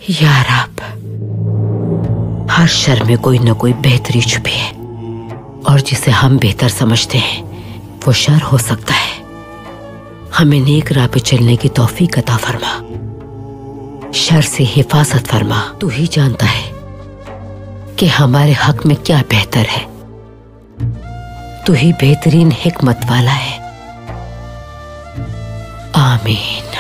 या रब, हर शर में कोई न कोई बेहतरी छुपी है और जिसे हम बेहतर समझते हैं वो शर हो सकता है। हमें नेक राह पे चलने की तौफीक अता फरमा, शर से हिफाजत फरमा। तू ही जानता है कि हमारे हक में क्या बेहतर है। तू ही बेहतरीन हिकमत वाला है। आमीन।